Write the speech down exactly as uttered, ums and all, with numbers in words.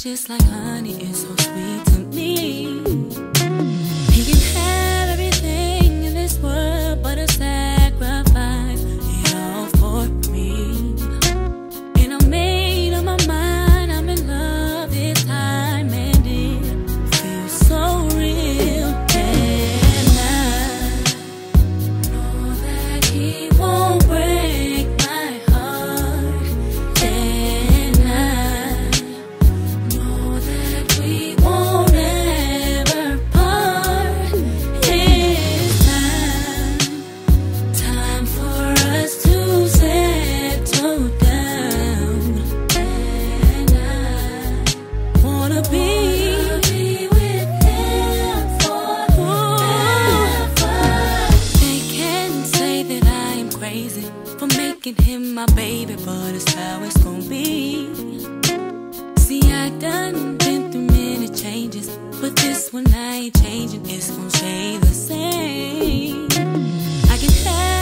It's just like honey, it's so sweet to me. He can have everything in this world, but a sacrifice it all for me. And I made up my mind, I'm in love this time, and it feels so real. And I know that he won't break my heart. And I know that we won't ever part. It's time, time for us to settle down. And I wanna be with him forever. They can say that I am crazy for making him my baby, but it's how it's gonna be. See, I done been through many changes, but this one I ain't changing. It's gonna stay the same. I can have